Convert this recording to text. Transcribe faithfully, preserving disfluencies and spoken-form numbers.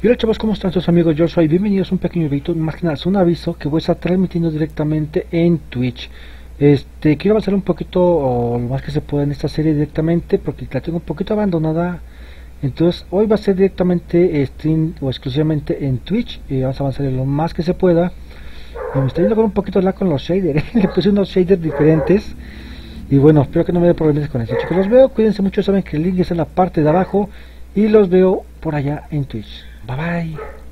Y hola chavos, ¿cómo están sus amigos? Yo soy, bienvenidos a un pequeño video, más que nada es un aviso que voy a estar transmitiendo directamente en Twitch. Este, quiero avanzar un poquito o lo más que se pueda en esta serie directamente porque la tengo un poquito abandonada. Entonces hoy va a ser directamente stream o exclusivamente en Twitch y vamos a avanzar lo más que se pueda. Y me está yendo con un poquito la con los shaders, le puse unos shaders diferentes. Y bueno, espero que no me dé problemas con eso, chicos. Los veo, cuídense mucho, saben que el link está en la parte de abajo y los veo por allá en Twitch. Bye bye.